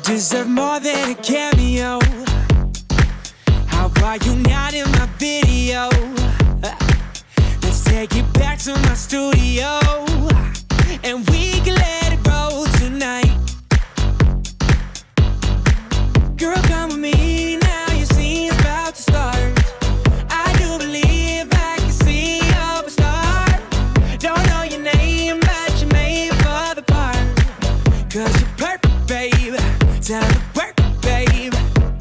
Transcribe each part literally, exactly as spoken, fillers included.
deserve more than a cameo. How are you not in my video? Let's take it back to my studio, and we can let it roll tonight. Girl, come with me now, your scene's about to start. I do believe I can see you're a star. Don't know your name, but you're made for the part. Cause you're perfect, babe. Time to work, babe.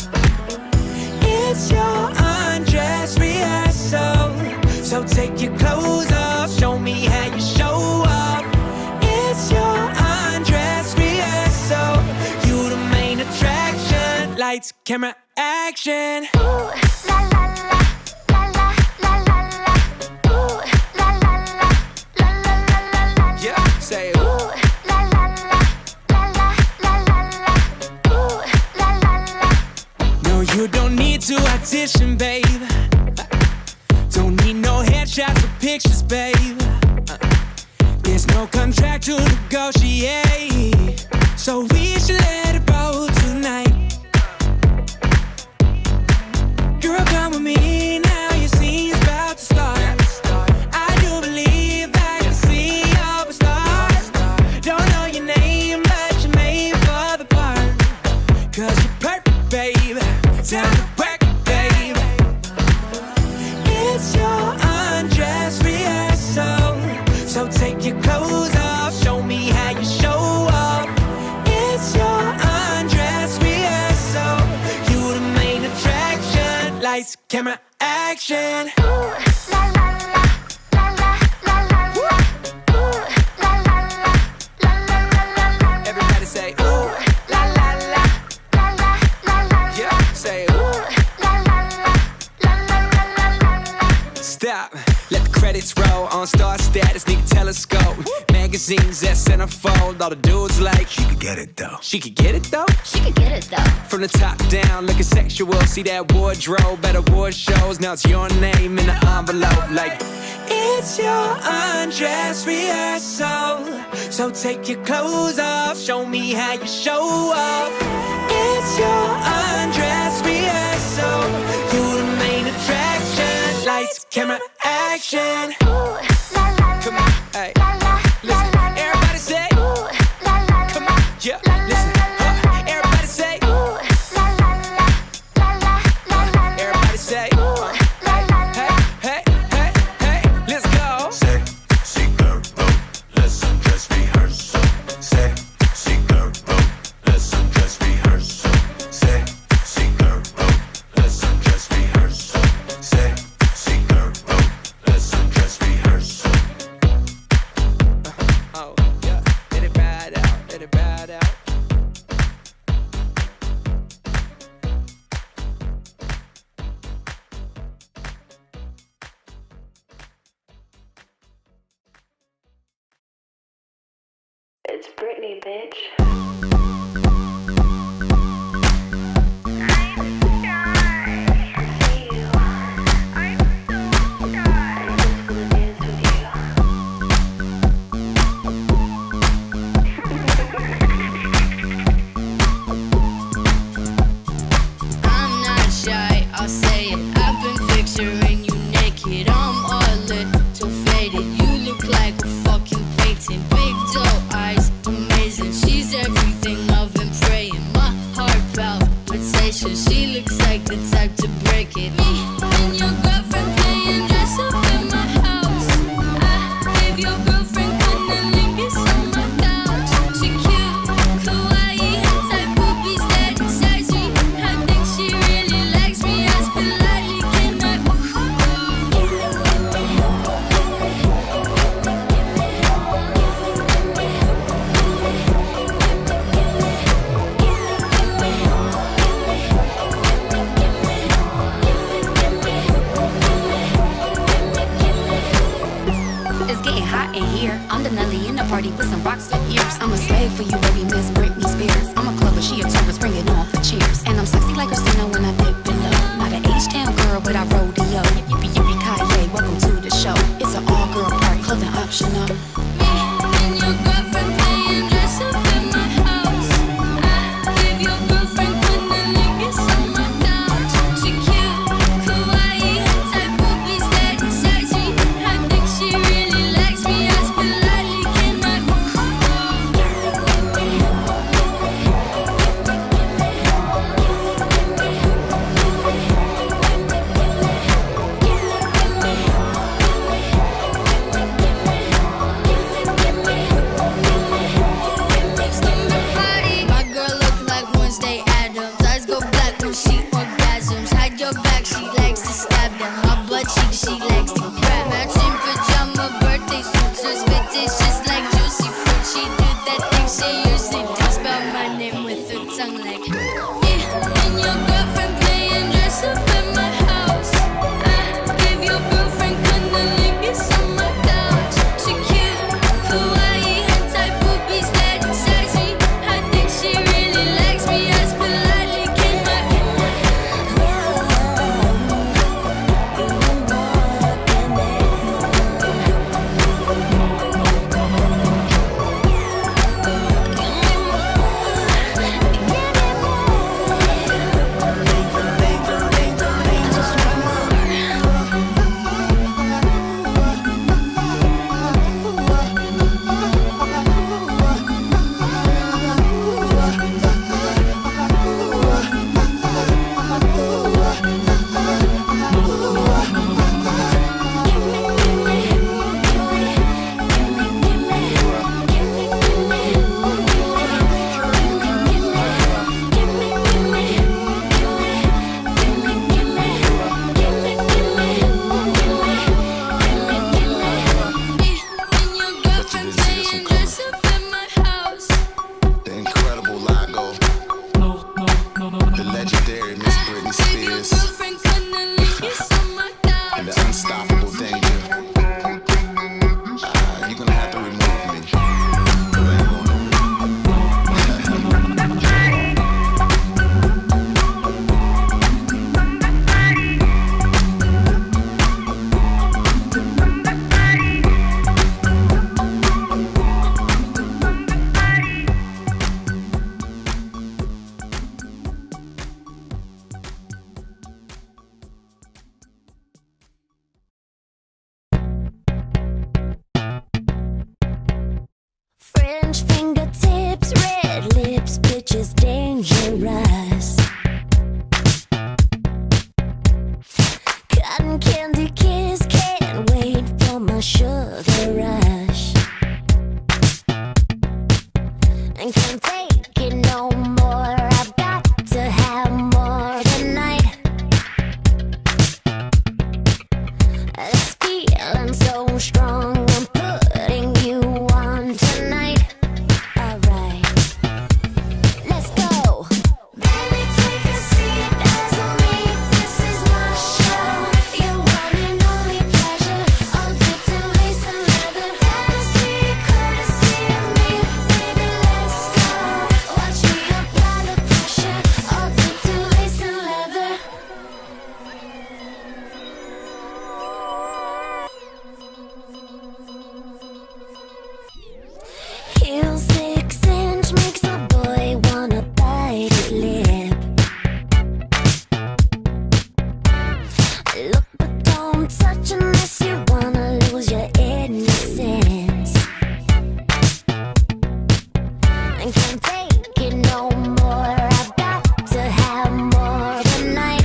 It's your undress rehearsal, so take your clothes off, show me how you show off. It's your undress rehearsal, you the main attraction. Lights, camera, action. Ooh, la la la, la la la la la. Ooh, la la la, la la la la la. Yeah, say it. Ooh, la la la, la la la la la. Ooh, la la la. No, you don't need to audition, babe. Don't need no headshots or pictures, babe. There's no contract to negotiate, so we should let it roll tonight. Girl, come with me now, your scene's about to start. I do believe I can see you're a star. Don't know your name, but you're made for the part. Cause you're perfect, babe. Time to work, babe. It's your undress rehearsal, so take your clothes off, show me how you show off. It's your undress rehearsal, you the main attraction. Lights, camera, action. Ooh, la la la, la la la la la. Ooh, la la la, la la la la la. Everybody say ooh, La la la, la la la la. yeah, say ooh. Ooh, la la la, la la la la la. Stop, let the credits roll on star status, need a telescope. Magazines that centerfold, all the dudes like, she could get it though. She could get it though? She could get it though. From the top down, looking sexual, see that wardrobe at award shows. Now it's your name in the envelope, like, it's your undress rehearsal, so take your clothes off, show me how you show off. It's your undress rehearsal, you the main attraction. Lights, camera, action. Ooh, la la Come la, on, hey, la la listen, la la. everybody say, Ooh, la la come la, on, yeah, la la listen, la la. huh, everybody say, Ooh, la la la, la la la la. everybody say, Ooh, la la la. hey, hey, hey, let's go. Sexy girl, let's undress rehearsal. Sexy girl, let's undress rehearsal. Sexy girl, let's undress rehearsal. Sexy girl, let's undress rehearsal. Oh, yeah, let it ride out, let it ride out. It's Britney, bitch. I'm not shy, I'll say it. I've been picturing you naked. I'm a little faded. You look like a fucking painting. Big doe eyes, amazing. She's everything I've been praying. My heart palpitation. She looks like the type to break it. Me and your girlfriend playing dress up in my house. I gave your girlfriend cunnilingus on my couch. She cute, kawaii, type boobies that excite me. I think she really likes me. Ask politely, can I? It's getting hot in here. I'm the Nelly in the party with some rocks for ears. I'm a slave for you, baby, Miss Britney Spears. I'm a clubber, she a tourist, bring it on for cheers. And I'm sexy like Christina when I dip below. Not an H-town girl, but I rodeo. Yippee yippee ki welcome to the show. It's an all-girl party, clothing optional. Me and your girlfriend playing dress up in my house. I gave your French fingertips, red lips, bitches dangerous. Cotton candy kiss, can't wait for my sugar rush. And can't take it no more, I've got to have more tonight. This feeling so strong, I'm putting you on tonight. Alright, let's go. Baby, take a seat, dazzle me, this is my show. Your one and only pleasure, all dipped in lace and leather. Fantasy, courtesy of me, baby, let's go. Watch me apply the pressure, all dipped in lace and leather. Heel six inch makes a boy wanna bite his lip. Look but don't touch unless you wanna lose your innocence. And can't take it no more, I've got to have more tonight.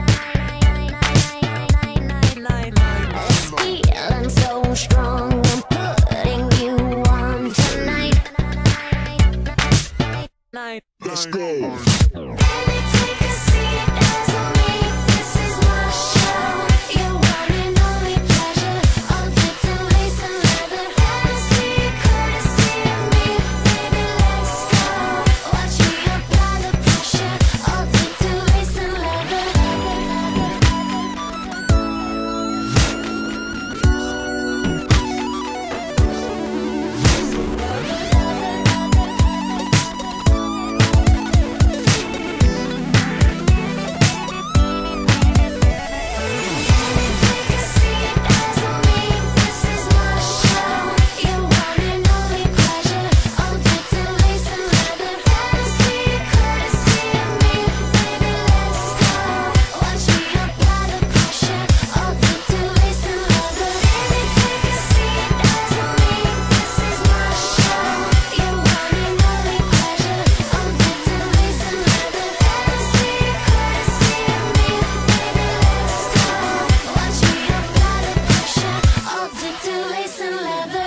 This feeling so strong, I'm putting you on tonight. Let's go. Baby, take a seat, dazzle me, this is my show. Your one and only pleasure, all dipped in lace and leather. Fantasy, courtesy of me, baby, let's go. Watch me apply the pressure, all dipped in lace and leather. Take a seat, dazzle me, this is my show. Your one and only pleasure, all dipped in lace and leather. Fantasy, courtesy of me, baby, let's go. Watch me apply the pressure, all dipped in lace and leather. Baby, take a seat, dazzle me, this is my show. Your one and only pleasure, all dipped in lace and leather. Fantasy, courtesy of me, baby, let's go. Watch me apply the pressure, all dipped in lace and leather.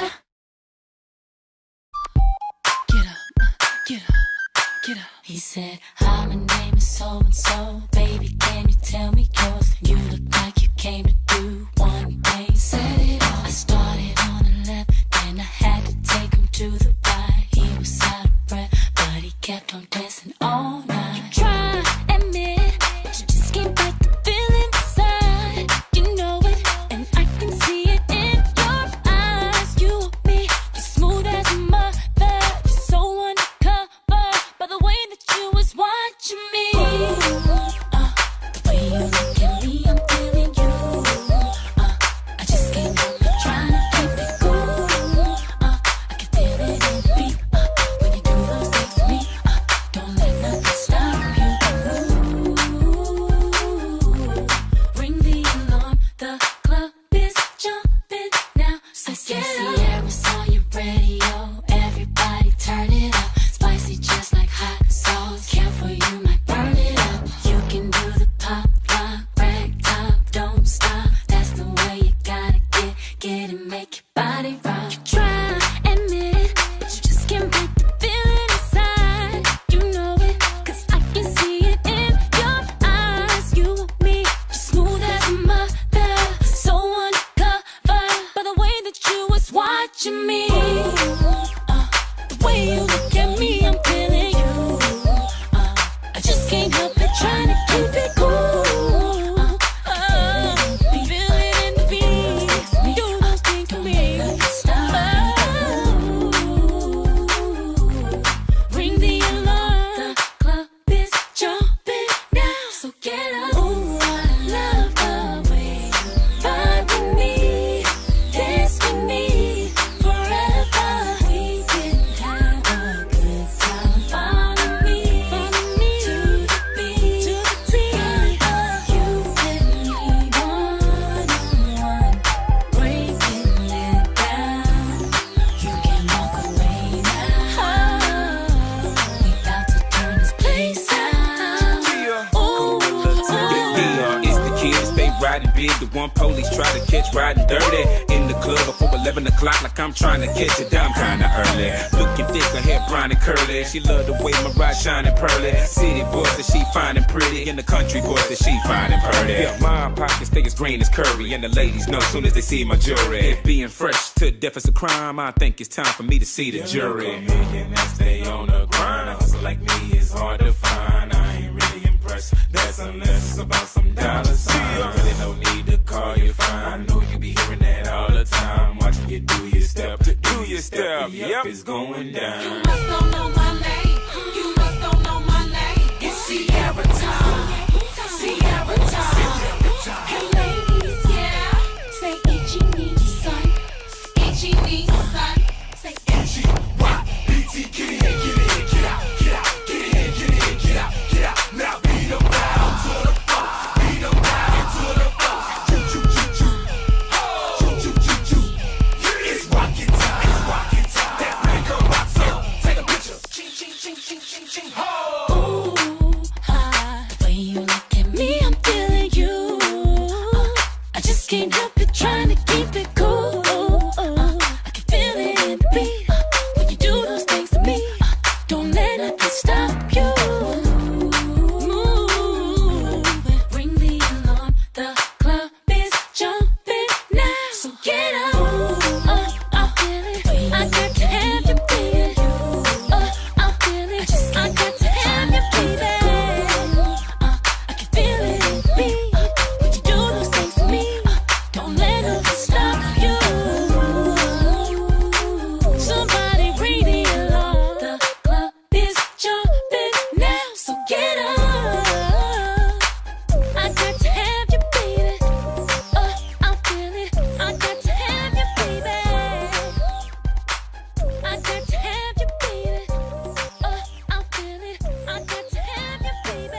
Get up, get up, get up. He said, hi, my name is so and so. Baby, can you tell me yours? You look like you came to do one thing. Said it all. I started on the left, then I had to take him to the right. He was out of breath, but he kept on dancing all night. You try, admit, but you just can't fight the feeling inside. You know it, and I can see it in your eyes. You and me, you're smooth as a mother. You're so undercover by the way that you was watching me. Uh, the way you look at me, I'm feeling you. Uh, I just can't help it, trying to keep it cool. Uh, I can feel it in the beat. Uh, when you do those things to me, uh, don't let nothing stop you. Ooh, ring the alarm, the club is jumping now. So get up. Sierra's on your radio, everybody turn it up. Spicy just like hot sauce, careful you might burn it up. You can do the pop, lock, rag top, don't stop. That's the way you gotta get, get and make your body rock. You try, admit it, but you just can't break the feeling inside. You know it, cause I can see it in your eyes. You and me, you're smooth as a mother, so undercover by the way that you was watching me. Uh, the way you look at me, I'm feeling you. Uh, I just can't help it, trying to keep it cool. Uh, uh, feel it in the beat, do those things to me. Oh, ring the alarm, the club is jumping now. So get up. Ooh, I love the way you vibe with me, dance with me forever. riding big, the one police try to catch riding dirty. In the club before eleven o'clock, like I'm trying to catch it down kinda early. Looking thick, her hair brown and curly. She love the way my ride shining pearly. City boys that she fine and pretty, and the country boys that she fine and purty. Yeah, my pockets stay as green as curry, and the ladies know soon as they see my jewelry. If being fresh to death is a crime, I think it's time for me to see the jury. Millionaires stay on the grind. A hustle like me is hard to find. I ain't really impressed. That's unless it's about some dollar signs. Really no need to call you fine. I know you be hearing that all the time. Watching you do your step, do your step. Yep, it's going down. You must don't know my name. You must don't know my name. It's Sierra time. Sierra time. Hey ladies, yeah. Say itchy me son. Itchy me son. Say itchy. Why? B T, get in, get in, get out, get out, get in, get in, get out, get out. Now beat them down to the floor. Beat them down to the floor. Choo choo choo choo. Choo choo choo choo. It's rockin' time. It's rockin' time. That nigga rocks up. Take a picture. ching ching ching ching ching ching. Ooh, ah, the way you look at me, I'm feeling you. Uh, I just can't help it, trying to keep it cool. Uh, I can feel it in the beat uh, when you do those things to me. Uh, don't let nothing stop you. Move, bring the alarm. The club is jumping now, so get up. Uh, I feel it. I got to have you, baby. Uh, I feel it. I just I got to have you, baby. Uh, I can feel it in the beat uh, when you do those things to me. Uh, don't let nothing stop you. Somebody ring the alarm. The club is jumping now, so get up. I got to have you, baby. Uh, I feel it. I got to have you, baby. I got to have you, baby. Uh, I feel it. I got to have you, baby.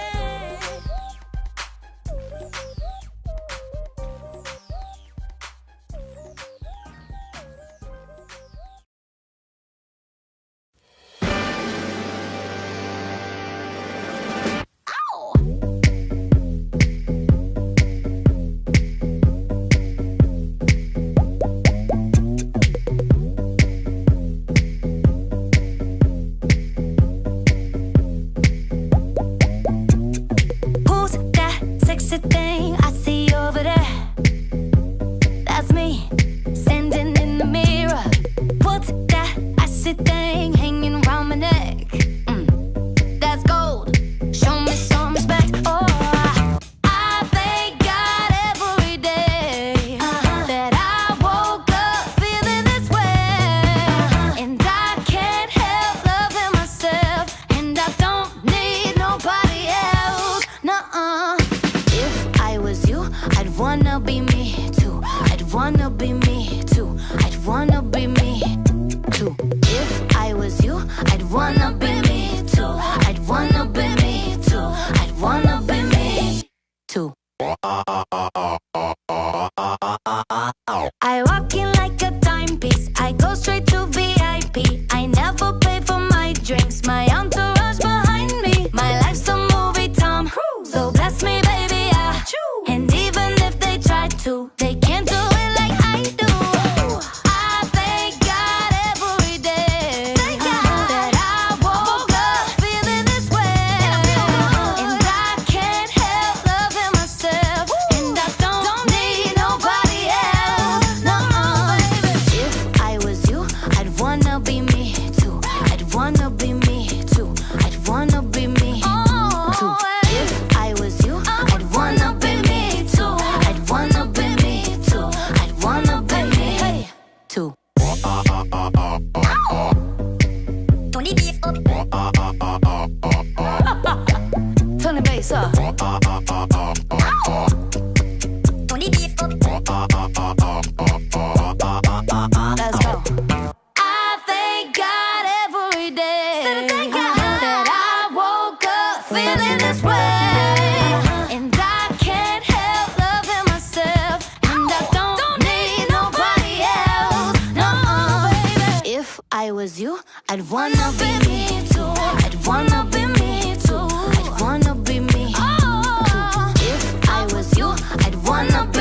Who's that sexy thing I see over there? That's me, standing in the mirror. What's that icy thing hanging around my neck? Mm, that's gold. Show me some respect. Oh, I thank God every day that I woke up feeling this way, and I can't help loving myself, and I don't need nobody else. Nuh-uh. If I was you, I'd wanna be me too. I'd wanna be me too. I'd wanna be me too. If I was you, I'd wanna be me too. I'd wanna be me too. I'd wanna be me too. I walk in like a timepiece. I go straight to V I P. I never pay for my drinks. My entourage behind me. My life's a movie, Tom. So bless me, baby, yeah. And even if they try to, they can't do it like I do. I thank God every day that I woke up feeling this way, and I can't help loving myself, and I don't need nobody else. No, if I was you, I'd wanna be me too. I'd wanna be me too. I'd wanna be me too. If I was you, I'd wanna be me too. I'd wanna be me too. I'd wanna be me too. Tony beef up. Turn the bass up. Tony beef up. Let's go. I thank God every day that I woke up feeling this way, and I can't help loving myself, and I don't need nobody else. No, if I was you, I'd wanna be me too. I'd wanna be me too. I'd wanna be me too. If I was you, I'd wanna be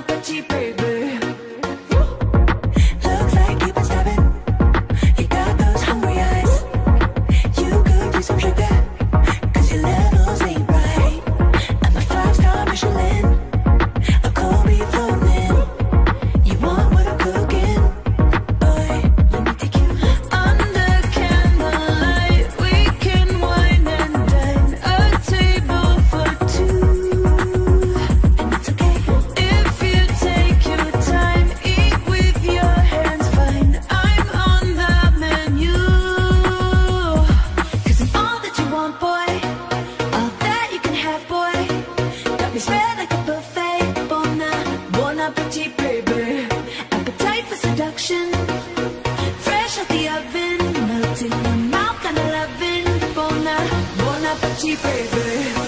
appétit, baby. Looks like you've been starving. You got those hungry eyes. You could use some sugar, cause your levels ain't right. I'm a five-star Michelin, a cold beef floating in. You want what I'm cooking? Boy, let me take you under candlelight. We can wine and dine, a table for two. And it's okay if you take your time, eat with your hands, fine. I'm on the menu, cause I'm all that you want, boy. All that you can have, boy. Got me spread like a buffet. Bon, bon appetit, baby. Appetite for seduction. Fresh out the oven, melt in your mouth, kinda loving. Bon, bon appetit, baby.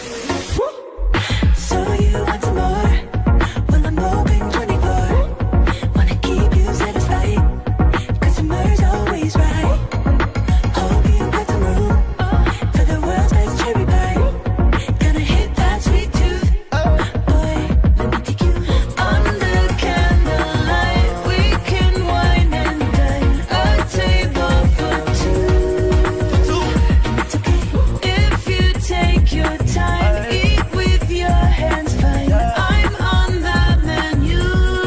So you want some more? Well, I'm open twenty-four. Wanna keep you satisfied, cause summer's always right. Hope you got some room for the world's best cherry pie. Gonna hit that sweet tooth. Boy, let me take you under candlelight. We can wine and dine, a table for two. And it's okay if you take your time, eat with your hands, fine. I'm on the menu,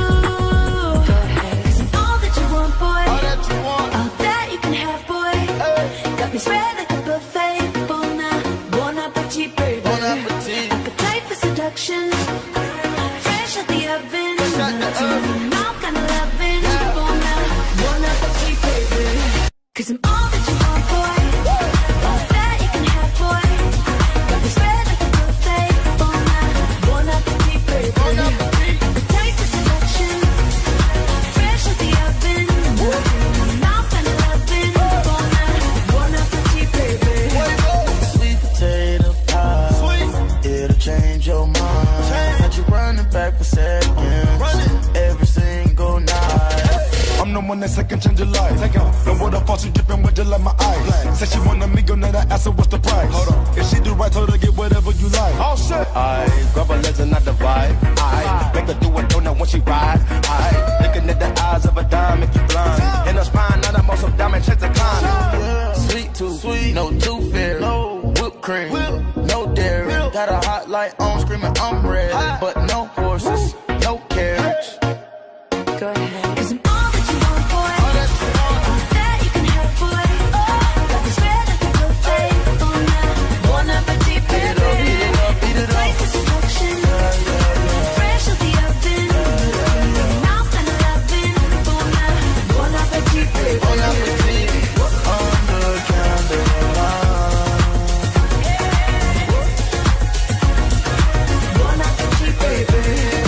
cause I'm all that you want, boy. All that you want. All that you can have, boy. Got me spread like a buffet. Bon, bon appetit, baby. Bon appetit. Appetite for seduction. Fresh out the oven. out the oven. Mouth kinda loving. Bon, bon appetit, baby. Cause I'm all that you want, boy. All that you can have, boy. Got me spread like a buffet. Bon, bon appetit, baby. Bon appetit. Appetite for seduction. Fresh out the oven. Mouth kinda loving. Bon, bon appetit, baby. Sweet potato pie. Sweet. It'll change your mind. Change. Had you running back for seconds. Running. Every single night. I'm the one that second change your life. Take off. No water fall, she dripping with just like my eyes. Said she want a meal, now I ask her what's the price. Hold on. If she do right, told her to get whatever you like. Oh shit. I grab her legs and not divide. I make her do a donut when she ride. I looking at the eyes of a dime, make you blind. In her spine, now I'm on some diamond checks to climb. Sweet tooth, Sweet. no tooth fairy, No. whipped cream, Whip. no dairy. Whip. Got a hot light on, screaming I'm ready, Hot. but no horses, no carriage. Go ahead. Cause I'm all that you want, boy. All that you want. All that you can have, boy. Got me spread like a buffet. Bon, bon appetit, Beat it baby. up, beat it up, beat it Appetite up. for seduction. Fresh out the oven. Mouth kinda loving. Bon, bon appetit, baby. Bon appetit, under candlelight. Bon appetit, baby.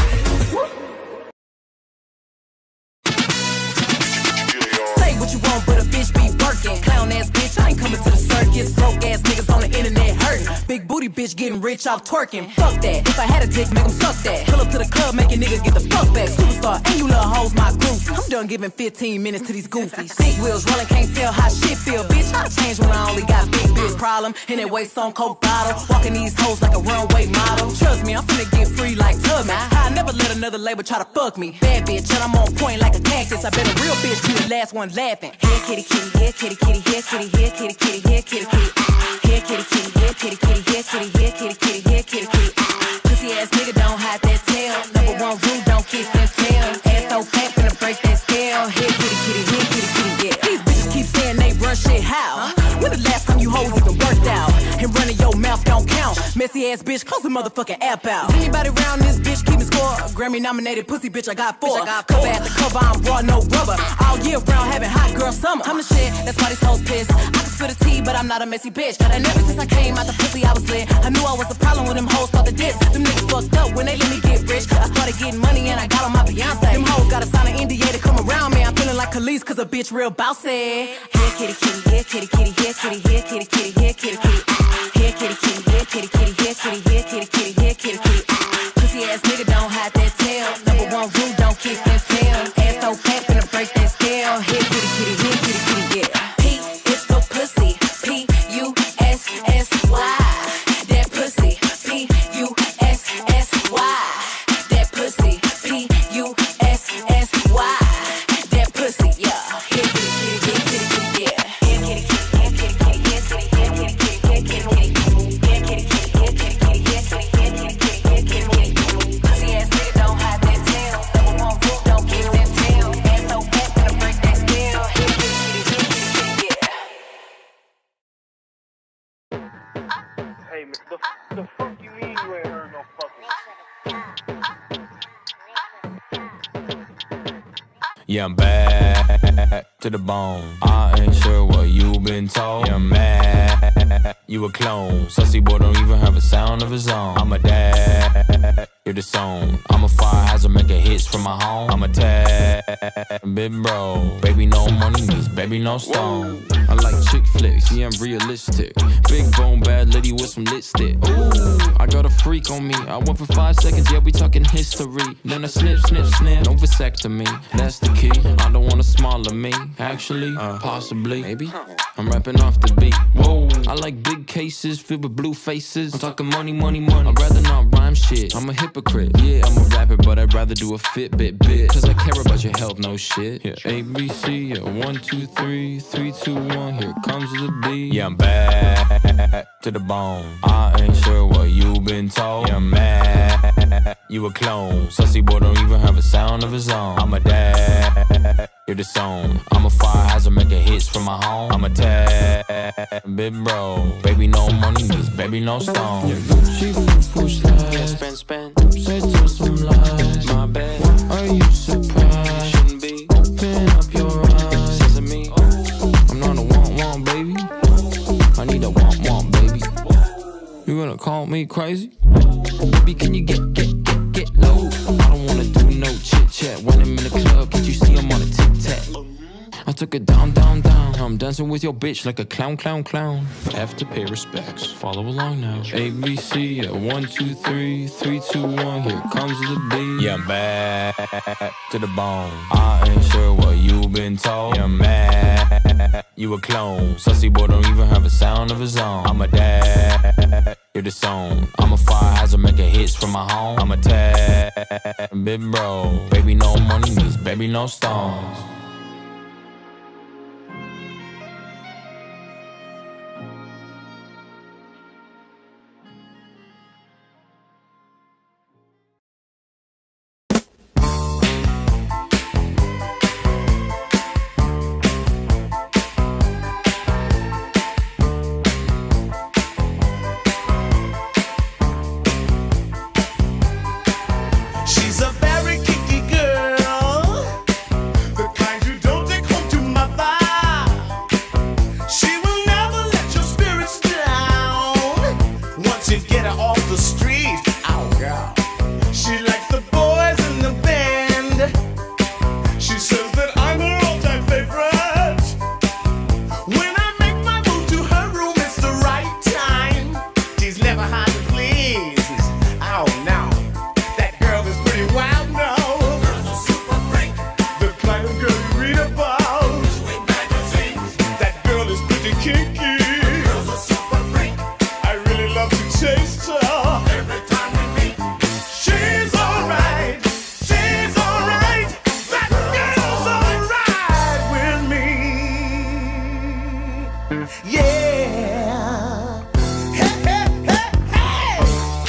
Say what you want, but a bitch be working. Clown ass bitch, I ain't coming to the circus. Broke ass niggas on the internet hurting. Big booty bitch getting rich off twerking. Fuck that. If I had a dick, make 'em suck that. Pull up to the club, make a nigga get the fuck back. Superstar, and you little hoes my group. I'm done giving fifteen minutes to these goofies. Big wheels rolling, can't tell how shit feel. Bitch, I changed when I only got big bitch problem. In that waist on coke bottle. Walking these hoes like a runway model. Trust me, I'm finna get free like Tubman. I never let another label try to fuck me. Bad bitch, and I'm on point like a cactus. I bet a real bitch be the last one laughing. Here kitty kitty, here kitty kitty, here kitty, here kitty kitty, here kitty kitty. Here kitty kitty, here kitty kitty, here kitty, here kitty kitty, here kitty kitty. Pussy ass nigga don't hide that tail. Number one rule, don't kiss and tell. Ass so fat, finna break that scale. Here kitty kitty, here kitty kitty, yeah. These bitches keep saying they run shit how? When the last time you hoes even worked out? And running your mouth don't count. Messy ass bitch, close the motherfucking app out. Is anybody around this bitch keeping score? Grammy nominated pussy bitch, I got four. Cover at the cover, I'm raw, no rubber. All year round, having hot girl summer. I'm the shit, that's why these hoes pissed. I can spit a tea, but I'm not a messy bitch. And ever since I came out the pussy, I was lit. I knew I was the problem when them hoes thought the diss. Them niggas fucked up when they let me get rich. I started getting money and I got on my Beyonce. Them hoes gotta sign an N D A to come around me. I'm feeling like Khalees, cause a bitch real bossy. Here kitty kitty, here kitty kitty, here kitty, here kitty kitty, here kitty kitty. Here kitty kitty, here kitty kitty, here kitty, here kitty kitty, here kitty kitty. Pussy ass nigga don't hide that tail. Number one rule, don't kiss and tell. Ass so fat, finna break that scale. Here kitty kitty, here kitty kitty, yeah. P is for pussy, P U S S Y. That pussy, P U S S Y. That pussy, P U Yeah, I'm bad to the bone. I ain't sure what you been told. Yeah, I'm mad, you a clone. Sussy boy don't even have a sound of his own. I'm a dad, you're the song. I'm a fire hazard making hits from my home. I'm a tad, big bro. Baby no money means baby no stone. I like chick flicks, yeah I'm realistic. Big bone bad lady with some lipstick. Ooh, I got a freak on me. I went for five seconds, yeah we talking history. Then I snip, snip, snip, no vasectomy. That's the key. I don't want a smaller me. Actually, uh, possibly, maybe. I'm rapping off the beat. Whoa, I like big cases filled with blue faces. I'm talking money, money, money. I'd rather not rhyme shit. I'm a hypocrite. Yeah, I'm a rapper, but I'd rather do a Fitbit bit. Cause I care about your health, no shit. Yeah, A, B, C, yeah, one, two, three, three, two, one. Here comes the beat. Yeah, I'm bad to the bone. I ain't sure what you been told. Yeah, I'm mad, you a clone. Sussy boy don't even have a sound of his own. I'm a dad, you're the song. I'm a fire hazard making hits from my home. I'm a tad, big bro. Baby no money means baby no stone. Yeah, Gucci push lies. Spend, spend. Say to some lies. My bad. Why are you surprised? Shouldn't be. Open up your eyes. Sesame. I'm not a want want baby. I need a want want baby. You gonna call me crazy? Baby, can you get get get get low? I don't wanna do no chit chat when I'm in the club. Can't you see I'm on a tic tac? I took it down, down, down. I'm dancing with your bitch like a clown, clown, clown. Have to pay respects. Follow along now. A, B, C, yeah, one, two, three, three, two, one. Here comes the beat. Yeah, I'm bad to the bone. I ain't sure what you been told. Yeah, I'm mad, you a clone. Sussy boy don't even have a sound of his own. I'm a dad, you're the song. I'm a fire hazard making hits from my home. I'm a tad, big bro. Baby no money means baby no stones. She's a very kinky girl, the kind you don't take home to mother. She will never let your spirits down once you get her off the street. Oh, girl. She likes the boys in the band. She says that I'm her all-time favorite. When I make my move to her room, it's the right time. She's never hard to please. Oh, no. Wild now. Girls are super freak. The kind of girl you read about in magazines. That girl is pretty kinky. Girls are super freak. I really love to taste her. Every time we meet, she's alright. She's alright. That girl's alright with me. Yeah. Hey, hey, hey, hey.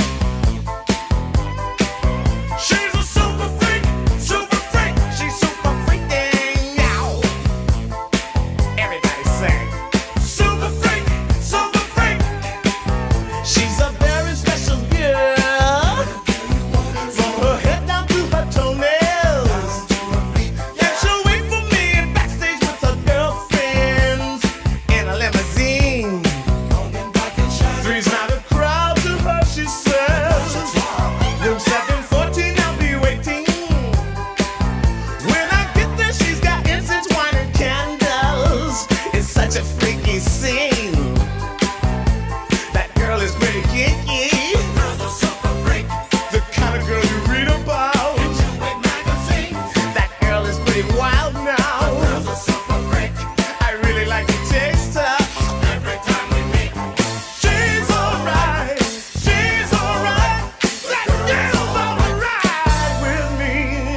She's a super freak, super freak. She's super freaking out. Everybody sing. Super freak, super freak. She's a very special girl. From her head down to her toenails. Yeah, she'll wait for me backstage with her girlfriends in a limousine. Three's not a crowd to her, she says. Room seven fourteen, I'll be waiting. When I get there, she's got incense, wine, and candles. It's such a freaky scene. That girl is pretty kinky. Girls are super freak. The kind of girl you read about in magazines. That girl is pretty wild now. Girls are super freak. I really like to taste her. Every time we meet, she's alright. She's alright. That girl's alright with me.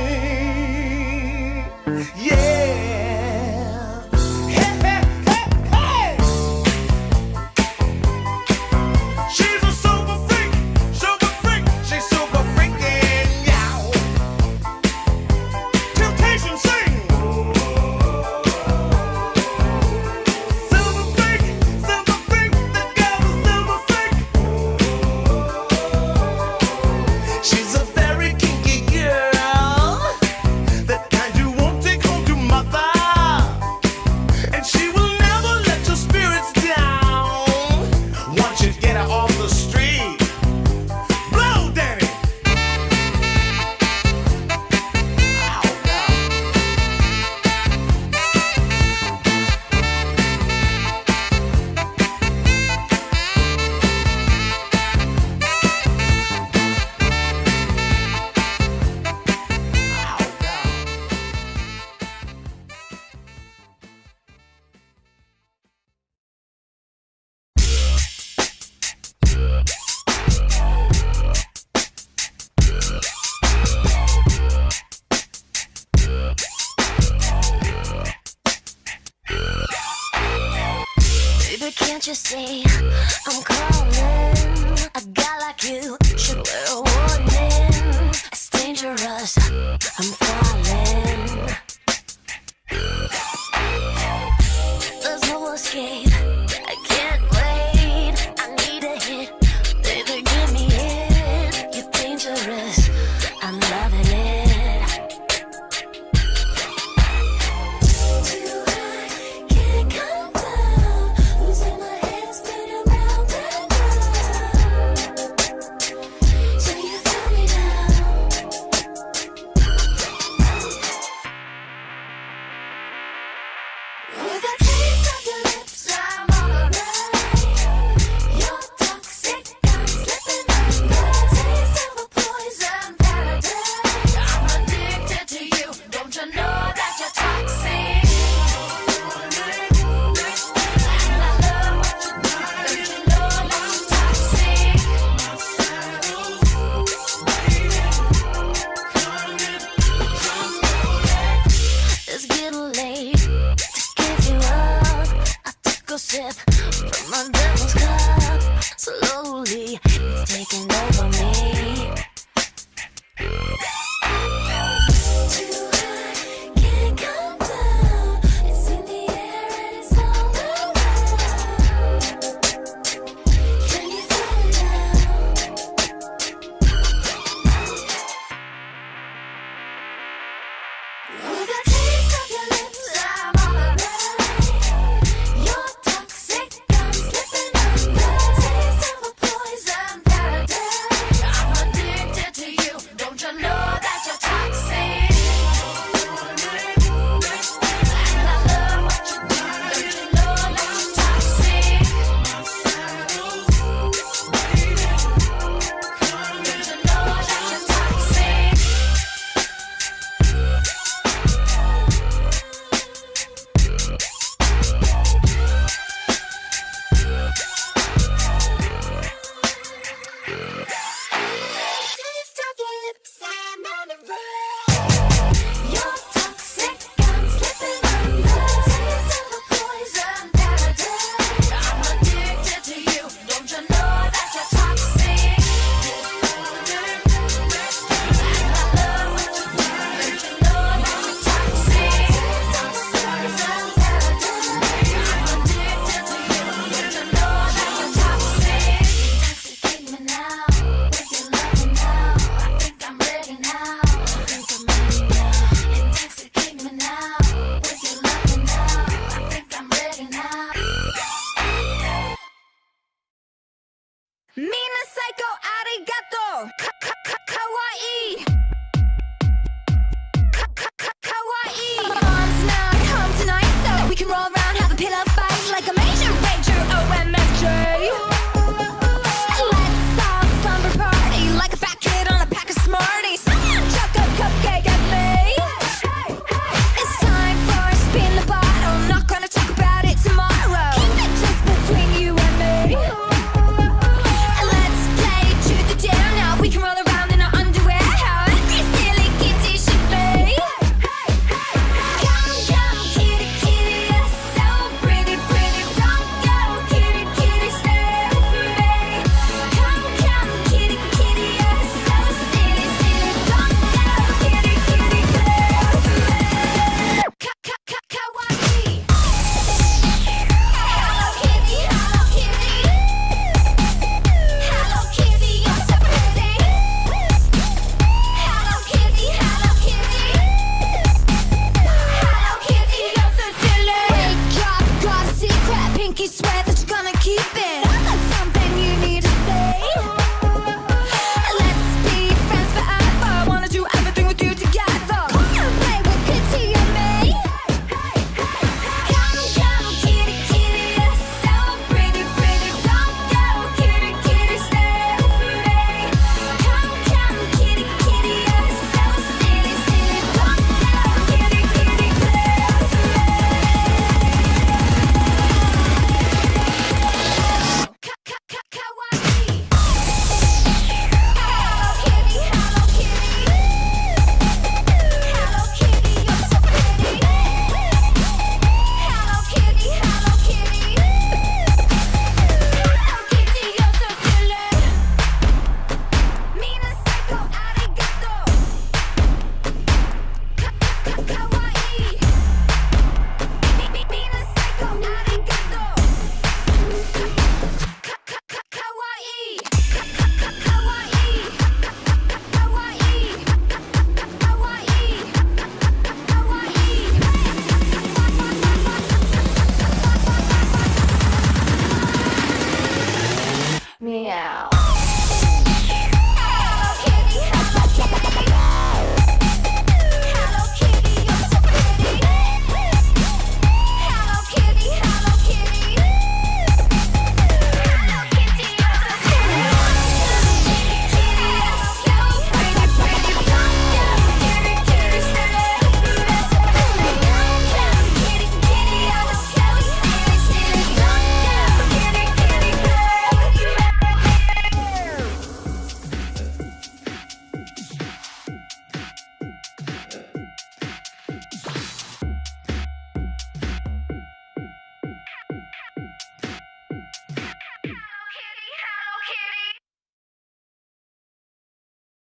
Yeah. Hey, hey, hey, hey. She's a super freak, super freak. She's super freaking out. Temptation sing. Silver freak, silver freak. That girl is silver freak. She's a very kinky girl, the kind you won't take home Can't you see I'm calling? A guy like you should wear a warning. It's dangerous, I'm falling. There's no escape, I can't wait. I need a hit, baby, give me it. You're dangerous, I'm loving it. Too high, can't come down. Losing my head, spinning round and round. So you throw me down.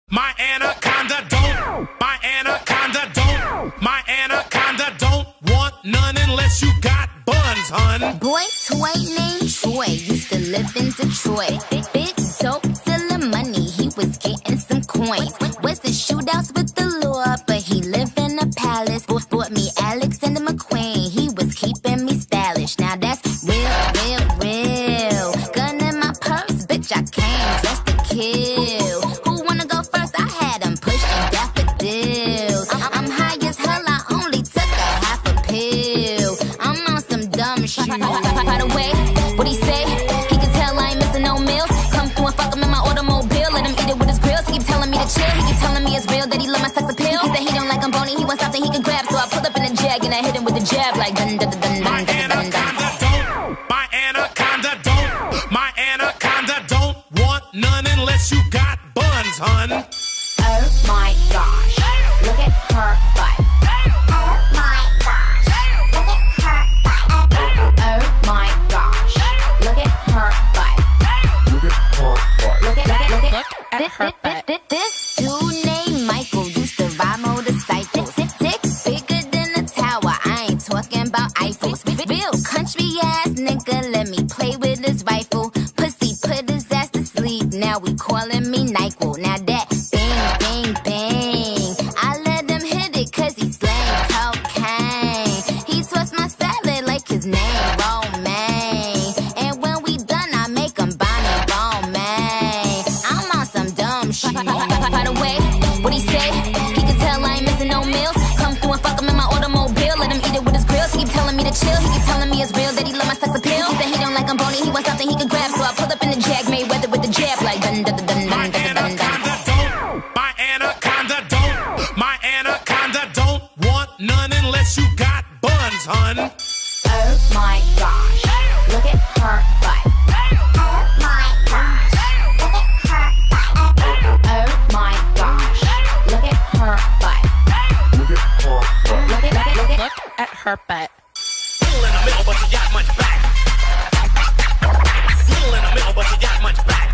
My anaconda don't, my anaconda don't, my anaconda don't want none unless you got buns, hun. Boy, toy named Troy used to live in Detroit. Big dope, selling money, he was getting some coins. Was the shootouts with the law, but he lived in a palace. Bought me Alexander McQueen, he was keeping me stylish. Now that's real, real, real. Gun in my purse, bitch, I came just to kill. Who wanna go first? I had him pushing daffodils. I'm high as hell, I only took a half a pill. I'm on some dumb shit. By the way, what he say? He can tell I ain't missing no meals. Come through and fuck him in my automobile. Let him eat it with his grills. He keep telling me to chill. He keep telling me it's real that he love my sex appeal. He said he don't like I'm bony. He wants something he can grab. So I pull up in a jag and I hit him with the jab like dun dun dun dun My dun dun dun. anaconda don't, my anaconda don't, my anaconda don't want none unless you got buns, hun. Oh my gosh, look at her butt. Oh my gosh, look at her butt. Oh my gosh, look at her butt. Look at her butt. Look at, look at, look at her butt. This dude named Michael used to ride motorcycles. Dick bigger than a tower, I ain't talking about Eiffels. Real country ass nigga, let me play with his rifle. Pussy put his ass to sleep, now we calling me NyQuil. Now that bang, bang, bang, I let him hit it cause he slang cocaine. He twists my salad like his name Romaine. And when we done, I make him buy me Romaine. I'm on some dumb shit. By the way, what he say? He can tell I ain't missing no meals. Come through and fuck him in my automobile. Let him eat it with his grills. He keep telling me to chill. He keep telling me it's real that he love my sex appeal. He said he don't like I'm bony. He wants something he can grab. So I pull up in the jag, made weather with the jab like dun dun dun dun My dun dun dun dun. anaconda don't, my anaconda don't, my anaconda don't want none unless you got buns, hun. Oh my gosh, look at her butt. Oh my gosh, look at her butt. Oh my gosh, look at her butt. Look at her butt. Look at, look at, look at, look at her butt. Little in the middle, but you got much back. Little in the middle, but you got much back.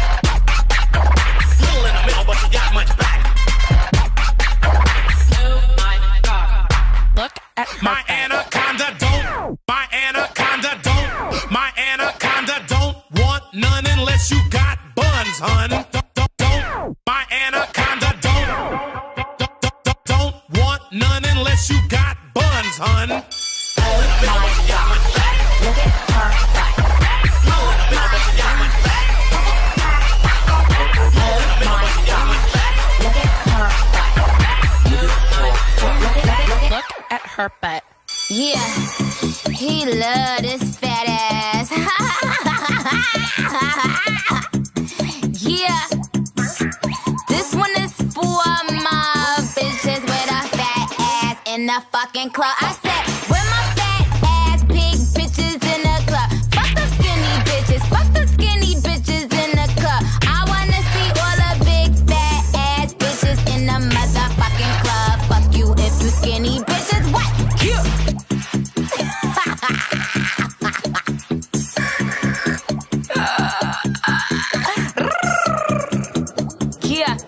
Little in the middle, but you got much back. Oh my God. Look at her My butt. anaconda don't, my anaconda don't, my anaconda don't want none unless you got buns, hun. Don't, don't, don't. My anaconda don't, don't, don't, don't, don't want none unless you got buns, hun. Oh my gosh, look at her butt. Oh my gosh, look at her butt. Look at, look at her butt. Yeah, he love this fat ass. Yeah, this one is for my bitches with a fat ass in the fucking club. I said, where my fat ass big bitches in the club? Fuck the skinny bitches, fuck the skinny bitches in the club. I wanna see all the big fat ass bitches in the motherfucking club. Fuck you if you skinny bitches. What? Cute. Yeah.